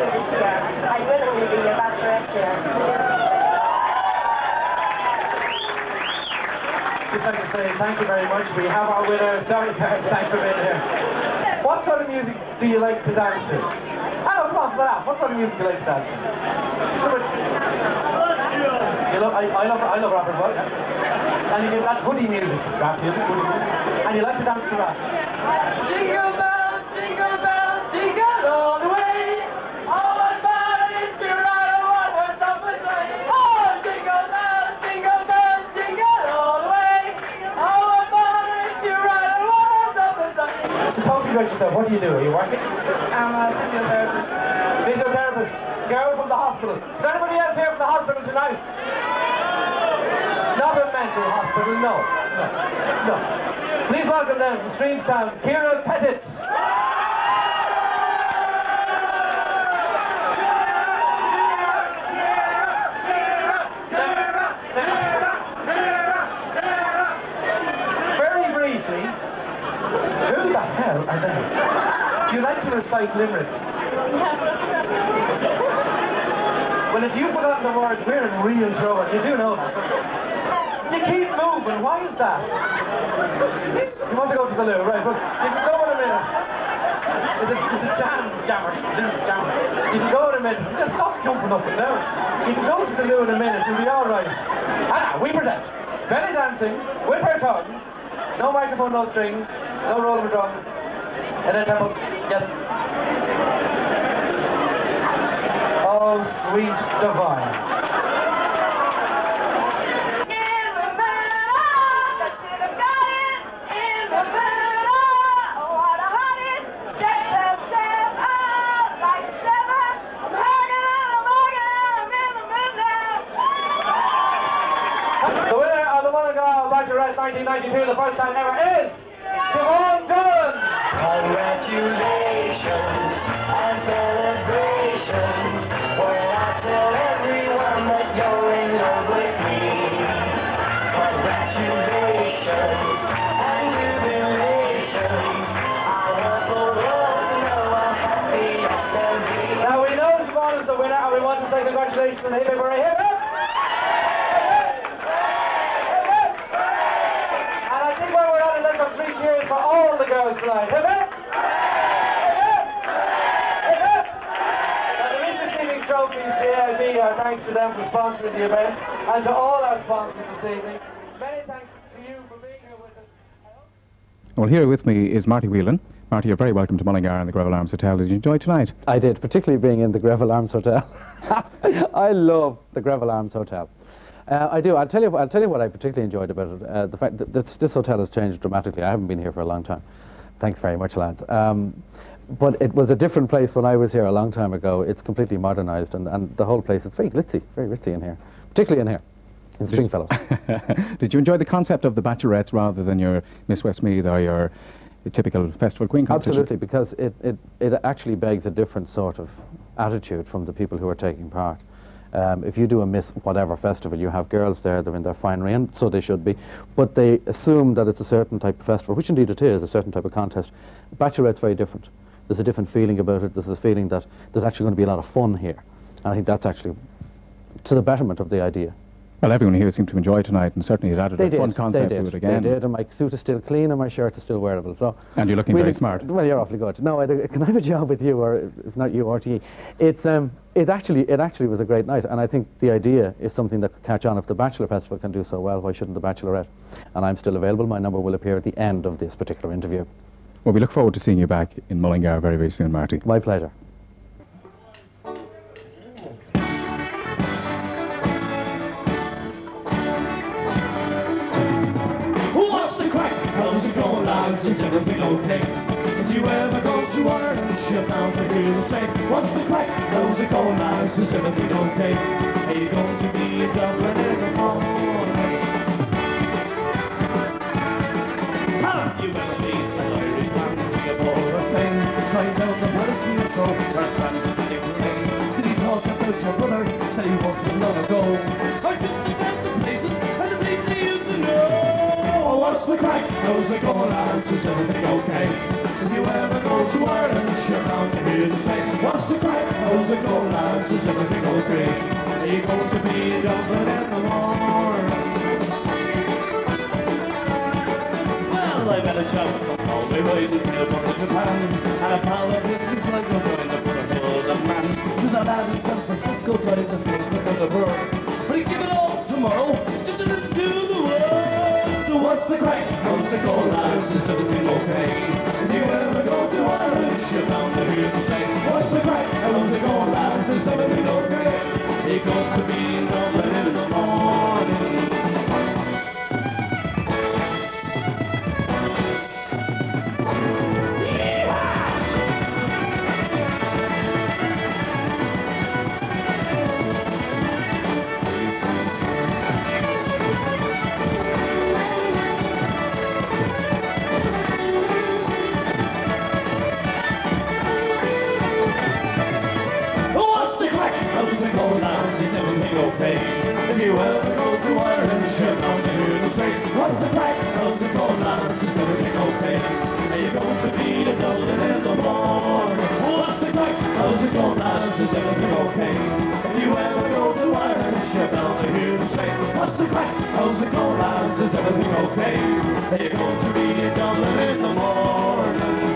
Bachelor this year. I'd willingly be your Bachelorette, dear. Just like to say thank you very much. We have our winner. Sorry, parents, thanks for being here. What sort of music do you like to dance to? Hello, come on, for laugh. What sort of music do you like to dance to? I love rap as well, yeah. And that's hoodie music, rap music, hoodie music. And you like to dance to rap. Jingle bells, jingle all the way. All I want is to ride a one-horse open sleigh. Oh, jingle bells, jingle all the way. All I want is to ride a one-horse open sleigh. So talk to me about yourself. What do you do? Are you working? I'm a physiotherapist. Physiotherapist. Girl from the hospital. Is anybody else here from the hospital tonight? Not a mental hospital, no. Please welcome them from Streamstown, Kira Pettit. Very briefly, who the hell are they? Do you like to recite limericks? Well, if you've forgotten the words, we're in real trouble. You do know that. You keep moving. Why is that? You want to go to the loo, right? Well, you can go in a minute. There's a jammers. You can go in a minute. Just stop jumping up and down. You can go to the loo in a minute. You'll be all right. And now we present belly dancing with her tongue. No microphone, no strings, no roll of a drum. And then tempo. Yes. Oh, sweet divine. The winner of the Mullingar Bachelorette 1992, the first time ever, is Siobhan Dunn. Congratulations and celebrations. Well, I tell everyone that you're in love with me. Congratulations and jubilations. I want the world to know how happy I can be. Now we know Siobhan is the winner, and we want to say congratulations and hip hip hooray, hip hip! And I think where we're at, let's have 3 cheers for all the girls tonight. Hip hip! Trophies, DIB, our thanks to them for sponsoring the event, and to all our sponsors this evening. Many thanks to you for being here with us. Well, here with me is Marty Whelan. Marty, you're very welcome to Mullingar and the Greville Arms Hotel. Did you enjoy tonight? I did, particularly being in the Greville Arms Hotel. I love the Greville Arms Hotel. I do. I'll tell you what I particularly enjoyed about it. The fact that this hotel has changed dramatically. I haven't been here for a long time. Thanks very much, lads. But it was a different place when I was here a long time ago. It's completely modernised, and the whole place is very glitzy in here, particularly in here, in Stringfellows. Did you enjoy the concept of the bachelorettes rather than your Miss Westmeath or your typical Festival Queen competition? Absolutely, because it actually begs a different sort of attitude from the people who are taking part. If you do a Miss whatever festival, you have girls there, they're in their finery, and so they should be, but they assume that it's a certain type of festival, which indeed it is, a certain type of contest. Bachelorette's very different. There's a different feeling about it. There's a feeling that there's actually going to be a lot of fun here. And I think that's actually to the betterment of the idea. Well, everyone here seemed to enjoy tonight, and certainly it added a fun concept to it again. They did, and my suit is still clean and my shirt is still wearable. So and you're looking very smart. Well, you're awfully good. No, can I have a job with you, or if not you, RTE? It actually was a great night, and I think the idea is something that could catch on. If the Bachelor Festival can do so well, why shouldn't the Bachelorette? And I'm still available. My number will appear at the end of this particular interview. Well, we look forward to seeing you back in Mullingar very, very soon, Marty. My pleasure. What's the crack? How's it going, lads? Is everything okay? If you ever go to Ireland, you're bound to hear the same. What's the crack? How's it going, lads? Is everything okay? Are you going to be in Dublin in the morning? Have you ever seen an Irish man in Singapore or Spain? Right down the Paris metro, or Transatlantic lane? Did he talk about your brother that he once was long ago? Or just about the places and the things he used to know? What's the crack? How's it going, lads? Is everything okay? If you ever go to Ireland, you're bound to hear the same. What's the crack? how's it going, lads? Is everything okay? Are you going to be Dublin in the morning? Well, I met a chap from Galway, right, who's still gone to Japan, and a pal of his was like, I'm trying to put a foot on man. There's a lad in San Francisco trying to sing with the bird, but he'd give it all tomorrow, just to listen to the words. So what's the crack? How's it going, lads? Is everything okay? If you ever go to Irish, you're bound to hear them say, what's the crack? How's it going, lads? Is everything okay? You're going to be in Dublin in the morning. Is everything okay? If you ever go to Ireland, you're bound to hear them say, what's the crack? How's it going, lads? Is everything okay? Are you going to be to Dublin in the morning? What's the crack? How's it going, lads? Is everything okay? If you ever go to Ireland, you're bound to hear them say, what's the crack? How's it going, lads? Is everything okay? Are you going to be to Dublin in the morning?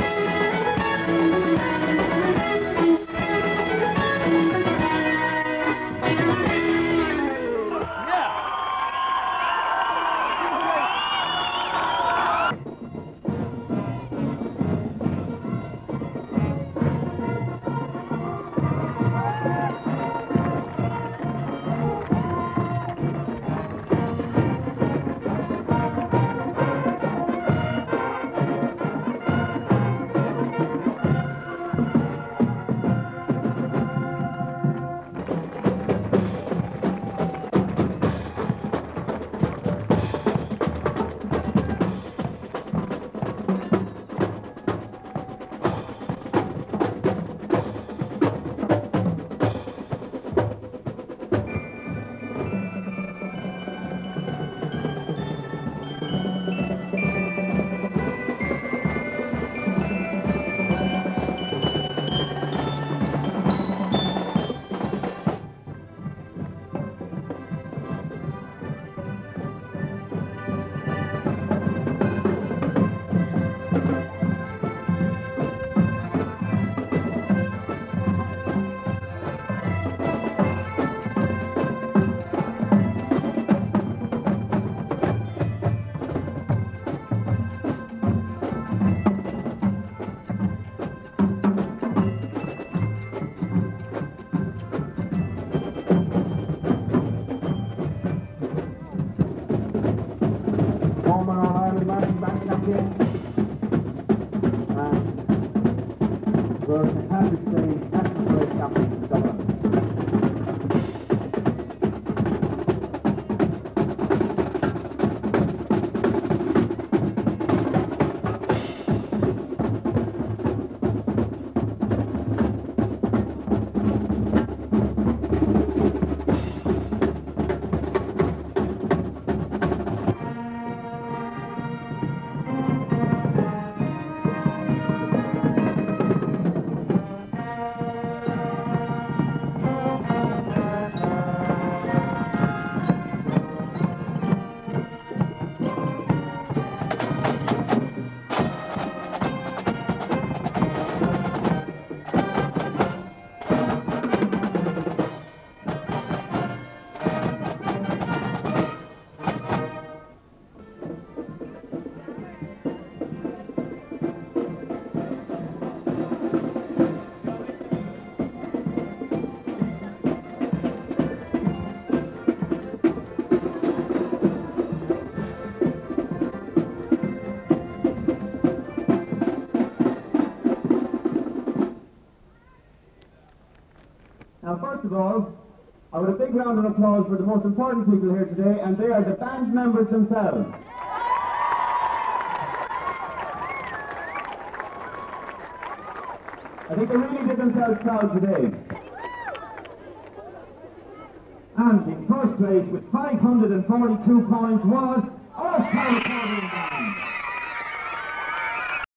Now, first of all, I would a big round of applause for the most important people here today, and they are the band members themselves. I think they really did themselves proud today. And in first place with 542 points was Austin.